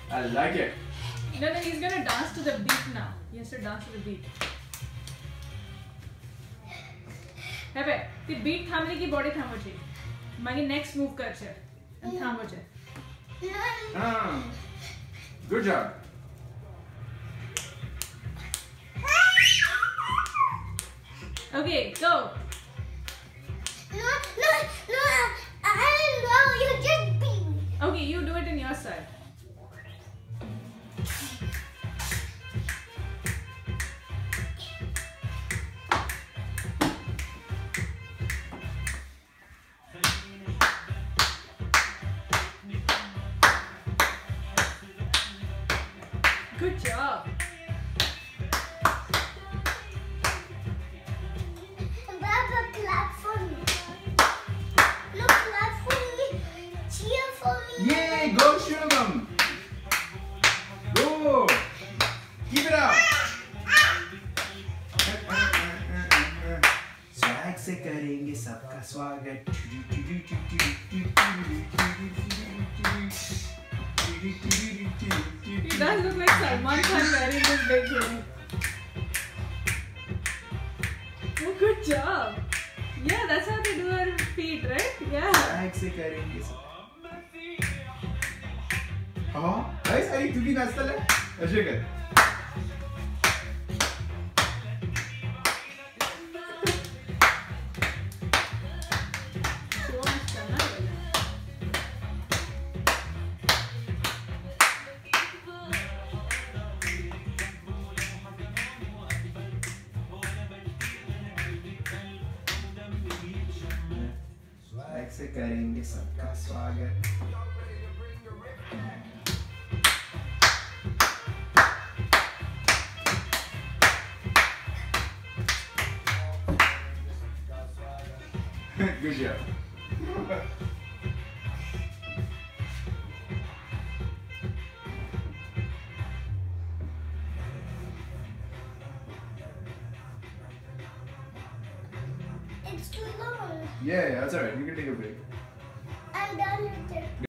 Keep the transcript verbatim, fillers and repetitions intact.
I like it. No, no, he's gonna dance to the beat now. He has to dance to the beat. હવે તે bit થાંભલી की body થાંભો છે માગે next move કર છે અને થાંભો છે. Ah, good job. Okay, go. No, no, no. I don't know. You just beat me. Okay, you do it in your side. Good job. Baba, clap for me. Look, clap for me. Cheer for me. Yay, go Shubham. Go. Keep it up. Swag से करेंगे सबका स्वागत. He does look like Salman Khan wearing this big ring. Oh, good job. Yeah, that's how they do our feet, right? Yeah. Swag से करेंगे सब. हाँ, भाई सारी तुझी नाचता ले. ऐसे कर. So much करना है. स्वैग से करेंगे सबका स्वागत. Good job. It's too long. Yeah, yeah, that's alright. You can take a break. I'm done with it.